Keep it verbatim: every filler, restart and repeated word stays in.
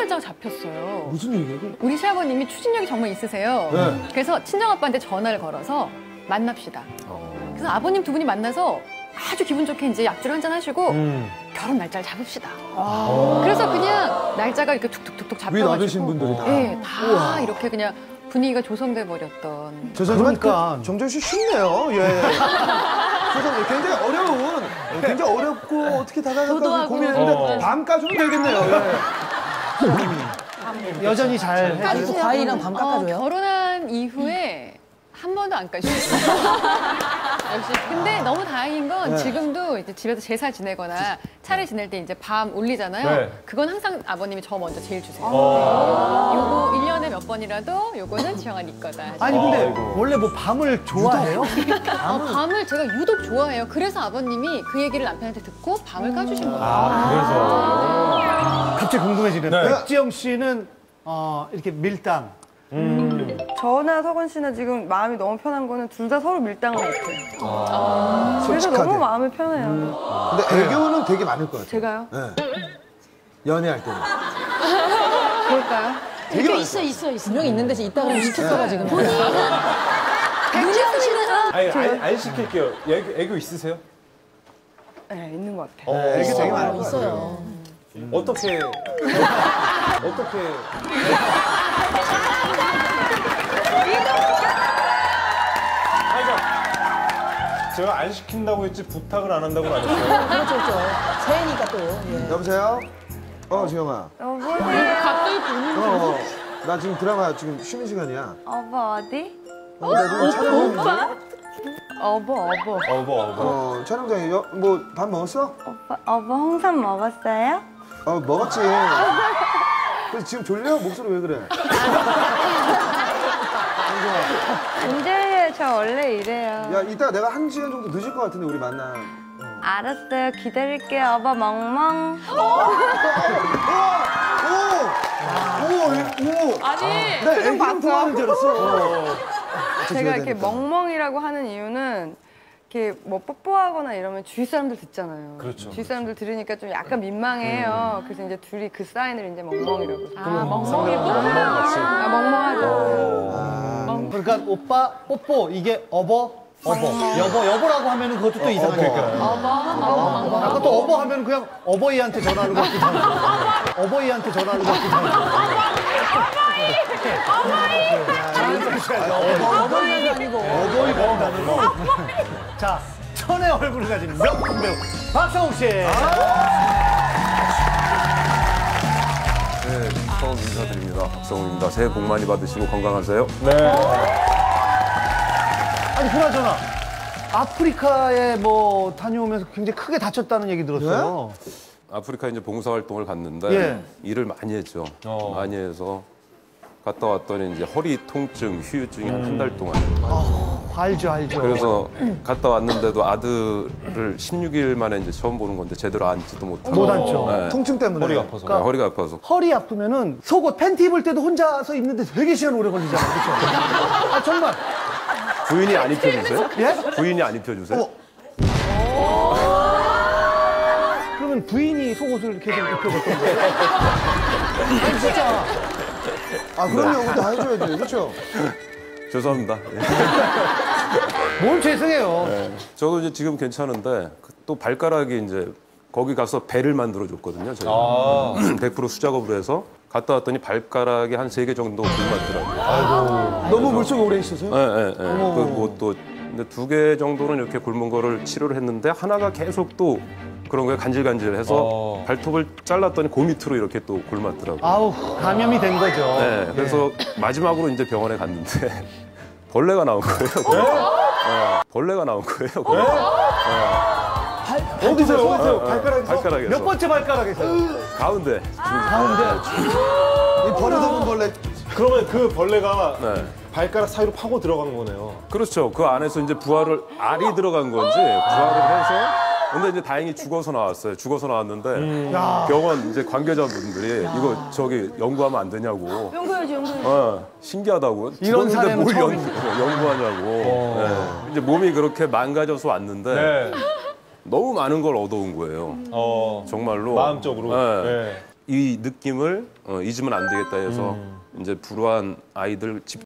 날짜가 잡혔어요. 무슨 얘기예요? 우리 시아버님이 추진력이 정말 있으세요. 네. 그래서 친정아빠한테 전화를 걸어서 만납시다. 어. 그래서 아버님 두 분이 만나서 아주 기분 좋게 이제 약주를 한잔 하시고 음. 결혼 날짜를 잡읍시다. 아. 그래서 그냥 날짜가 이렇게 툭툭툭툭 잡혀가지고 위나드신 분들이 다. 네, 다 이렇게 그냥 분위기가 조성돼 버렸던. 죄송하지만 그러니까. 정정 씨 쉽네요. 예. 죄송해요. 굉장히 어려운, 굉장히 어렵고 어떻게 다가갈까 고민했는데 어. 밤까지는 되겠네요. 예. 여전히 잘 해줘요. 과일이랑 밤 깎아줘요? 어, 결혼한 이후에 한 번도 안 까주셨어요. 역시. 근데 너무 다행인 건 네. 지금도 이제 집에서 제사 지내거나 차례 지낼 때 이제 밤 올리잖아요. 네. 그건 항상 아버님이 저 먼저 제일 주세요. 아 요거 일 년에 몇 번이라도 요거는 지영아 네 거다. 아니 근데 아이고. 원래 뭐 밤을 좋아해요? 아, 밤을 제가 유독 좋아해요. 그래서 아버님이 그 얘기를 남편한테 듣고 밤을 까주신 거예요. 아, 갑자기 궁금해지네. 네. 백지영 씨는 어, 이렇게 밀당. 음. 저나 서건 씨나 지금 마음이 너무 편한 거는 둘 다 서로 밀당을 못해요. 아. 그래서 솔직하게. 너무 마음이 편해요. 음. 근데 애교는 되게 많을 것 같아요. 제가요? 네. 연애할 때는. 그럴까요? 애교 있어, 있어, 있어. 분명히 있는 데서 있다 그러면 시켰어가 지금. 본인은 백지영 씨는 아니, 안, 안 시킬게요. 애교, 애교 있으세요? 네, 있는 것 같아요. 네, 애교 되게 많을 것 같아요. 있어요. 음. 어떻게, 어떻게. 아니, 그러니까 제가 안 시킨다고 했지 부탁을 안 한다고는 안 했어요. 그렇죠, 그렇죠. 새해니까 또. 예. 여보세요? 어, 지영아. 여보세요? 갑자기 보는 어, 어. 나 지금 드라마 지금 쉬는 시간이야. 어버 어디? 어, 나 지금 촬영 중인데. 어버 어버. 어버, 어버. 어, 촬영장에 뭐 밥 먹었어? 오빠 어버 홍삼 먹었어요? 어, 먹었지. 그래서 지금 졸려? 목소리 왜 그래? 안 졸려요. 저 원래 이래요. 야, 이따 내가 한 시간 정도 늦을 것 같은데 우리 만나. 알았어요. 기다릴게요. 어버 멍멍. 오! 오! 오! 아니, 나 애기랑 통화하는 줄 알았어. 제가 이렇게 멍멍이라고 하는 이유는 이렇게 뭐 뽀뽀하거나 이러면 주위 사람들 듣잖아요. 그렇죠, 주위 사람들 들으니까 좀 약간 민망해요. 그래서 이제 둘이 그 사인을 이제 멍멍이라고. 아, 멍멍이고? 같이. 아, 멍멍하죠. 어. 그러니까 오빠 뽀뽀 이게 어버 어버 여보 여보라고 하면은 그것도 또 이상하니까. 아까 또 어버 하면 그냥 어버이한테 전화하는 것 같기도 하고. 어버이한테 전화하는 것 같기도 하고. 어버이가 아니고. 어버이가 한다는 거. 자, 천의 얼굴을 가진 명품 배우 박성욱 씨. 네, 처음 인사드립니다. 박성욱입니다. 새해 복 많이 받으시고 건강하세요. 네. 아니 그나저나 아프리카에 뭐 다녀오면서 굉장히 크게 다쳤다는 얘기 들었어요. 아프리카 이제 봉사활동을 갔는데 예. 일을 많이 했죠. 어. 많이 해서 갔다 왔더니 이제 허리 통증, 휴유증이 한 한 달 동안. 알죠, 알죠. 그래서 갔다 왔는데도 아들을 십육 일 만에 이제 처음 보는 건데 제대로 앉지도 못하고. 못 앉죠. 네. 통증 때문에. 허리가 아파서. 네, 허리가 아파서. 허리 아프면은 속옷 팬티 입을 때도 혼자서 입는데 되게 시간 오래 걸리잖아요. 그렇죠? 아 정말. 부인이 안 입혀주세요? 예? 부인이 안 입혀주세요? 그러면 부인이 속옷을 계속 입혀줄 건데. 아니 진짜. 아, 그럼요. 우리 다 해줘야 돼요. 그렇죠? 죄송합니다. 예. 뭘 죄송해요. 네. 저도 이제 지금 괜찮은데 그또 발가락이 이제 거기 가서 배를 만들어 줬거든요. 저희가 아. 백 퍼센트 수작업을 해서 갔다 왔더니 발가락이 한 세 개 정도 굶었더라고요. 너무 물속에 오래 있어서요? 네, 네, 네. 그뭐또 근데 두 개 정도는 이렇게 굶은 거를 치료를 했는데 하나가 계속 또 그런 거에 간질간질해서 어. 발톱을 잘랐더니 그 밑으로 이렇게 또 굶었더라고요. 아우 감염이 된 거죠. 네, 그래서 마지막으로 이제 병원에 갔는데 벌레가 나온 거예요. 네, 벌레가 나온 거예요. 어디서요? 어디서요? 네, 발가락에서? 발가락에서. 몇 번째 발가락에서? 가운데. 가운데. 이 버릇없는 벌레. 그러면 그 벌레가 네. 발가락 사이로 파고 들어간 거네요. 그렇죠. 그 안에서 이제 부활을, 알이 들어간 건지 부활을 해서 근데 이제 다행히 죽어서 나왔어요. 죽어서 나왔는데 음. 병원 이제 관계자분들이 이거 저기 연구하면 안 되냐고. 연구해야지, 연구해야지. 어, 신기하다고. 이런 죽었는데 사례는 뭘 처음- 연, 연구하냐고. 어. 네. 이제 몸이 그렇게 망가져서 왔는데 네. 너무 많은 걸 얻어온 거예요. 어. 정말로. 마음적으로. 네. 네. 이 느낌을 어, 잊으면 안 되겠다 해서 이제 불우한 아이들 집